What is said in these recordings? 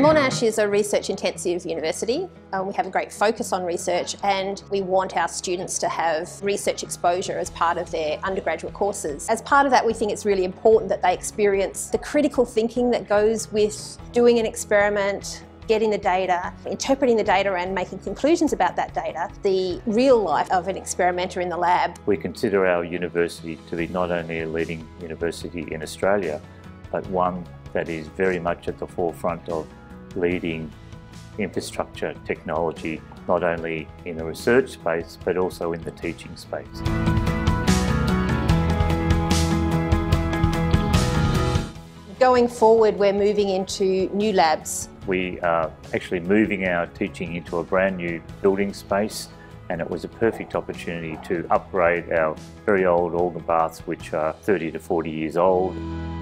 Monash is a research-intensive university. We have a great focus on research, and we want our students to have research exposure as part of their undergraduate courses. As part of that, we think it's really important that they experience the critical thinking that goes with doing an experiment, getting the data, interpreting the data and making conclusions about that data, the real life of an experimenter in the lab. We consider our university to be not only a leading university in Australia, but one that is very much at the forefront of leading infrastructure technology, not only in the research space, but also in the teaching space. Going forward, we're moving into new labs. We are actually moving our teaching into a brand new building space, and it was a perfect opportunity to upgrade our very old organ baths, which are 30 to 40 years old.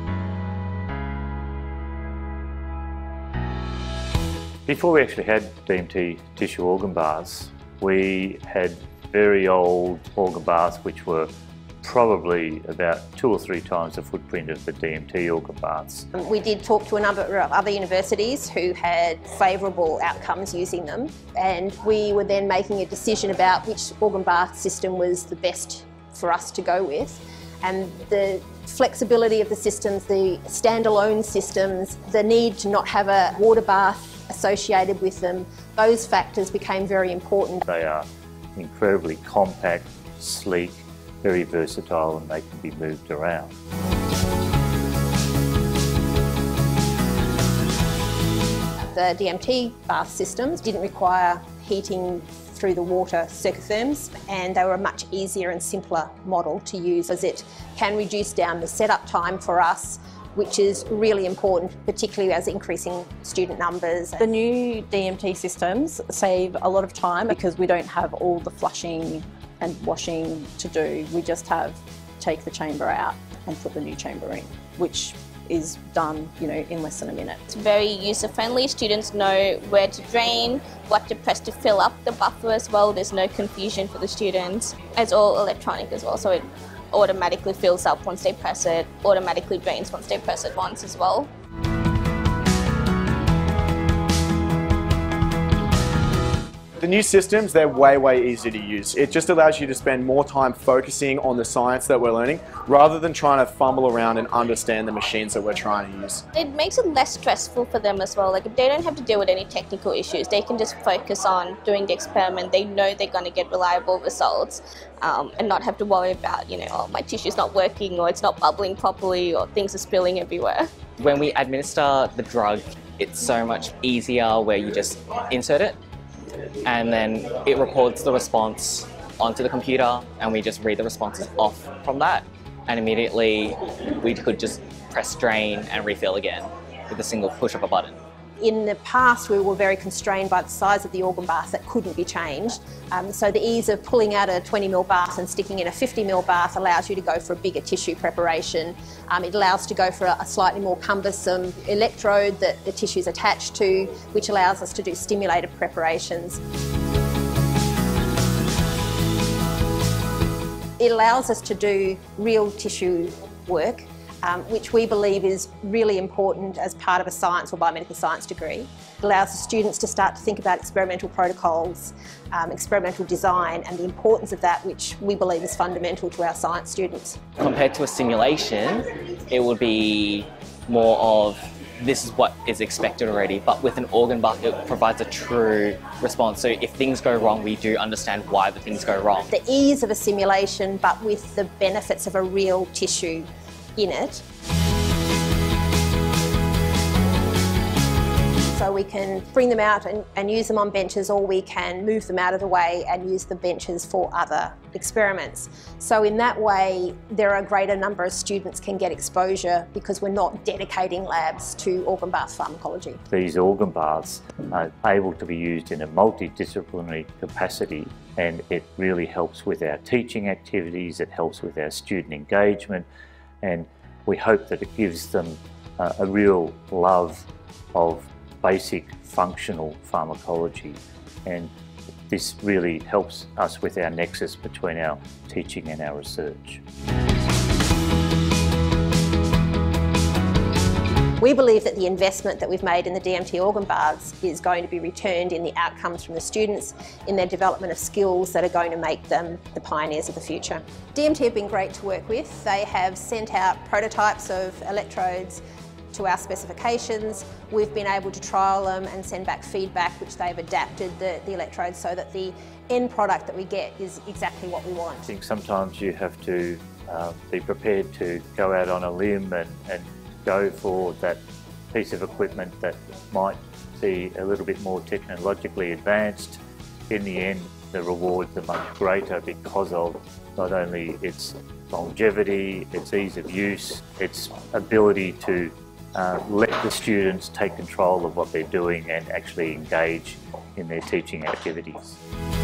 Before we actually had DMT tissue organ baths, we had very old organ baths which were probably about 2 or 3 times the footprint of the DMT organ baths. We did talk to a number of other universities who had favourable outcomes using them, and we were then making a decision about which organ bath system was the best for us to go with. And the flexibility of the systems, the standalone systems, the need to not have a water bath associated with them, those factors became very important. They are incredibly compact, sleek, very versatile, and they can be moved around. The DMT bath systems didn't require heating through the water circotherms, and they were a much easier and simpler model to use, as it can reduce down the setup time for us, which is really important, particularly as increasing student numbers. The new DMT systems save a lot of time because we don't have all the flushing and washing to do. We just take the chamber out and put the new chamber in, which is done, in less than a minute. It's very user-friendly. Students know where to drain, what to press to fill up the buffer as well. There's no confusion for the students. It's all electronic as well, so it automatically fills up once they press it, automatically drains once they press it once as well. The new systems, they're way easier to use. It just allows you to spend more time focusing on the science that we're learning rather than trying to fumble around and understand the machines that we're trying to use. It makes it less stressful for them as well. Like, if they don't have to deal with any technical issues, they can just focus on doing the experiment. They know they're going to get reliable results and not have to worry about, oh, my tissue's not working, or it's not bubbling properly, or things are spilling everywhere. When we administer the drug, it's so much easier where you just insert it, and then it records the response onto the computer, and we just read the responses off from that, and immediately we could just press drain and refill again with a single push of a button. In the past, we were very constrained by the size of the organ bath that couldn't be changed. So the ease of pulling out a 20 ml bath and sticking in a 50 ml bath allows you to go for a bigger tissue preparation. It allows to go for a slightly more cumbersome electrode that the tissue is attached to, which allows us to do stimulated preparations. It allows us to do real tissue work, which we believe is really important as part of a science or biomedical science degree. It allows the students to start to think about experimental protocols, experimental design, and the importance of that, which we believe is fundamental to our science students. Compared to a simulation, it would be more of this is what is expected already, but with an organ bath it provides a true response. So if things go wrong, we do understand why the things go wrong. The ease of a simulation, but with the benefits of a real tissue in it. So we can bring them out and use them on benches, or we can move them out of the way and use the benches for other experiments. So in that way, there are a greater number of students can get exposure because we're not dedicating labs to organ bath pharmacology. These organ baths are able to be used in a multidisciplinary capacity, and it really helps with our teaching activities, it helps with our student engagement, and we hope that it gives them a real love of basic functional pharmacology, and this really helps us with our nexus between our teaching and our research. We believe that the investment that we've made in the DMT organ baths is going to be returned in the outcomes from the students, in their development of skills that are going to make them the pioneers of the future. DMT have been great to work with. They have sent out prototypes of electrodes to our specifications. We've been able to trial them and send back feedback, which they've adapted the electrodes so that the end product that we get is exactly what we want. I think sometimes you have to be prepared to go out on a limb and go for that piece of equipment that might be a little bit more technologically advanced. In the end, the rewards are much greater because of not only its longevity, its ease of use, its ability to let the students take control of what they're doing and actually engage in their teaching activities.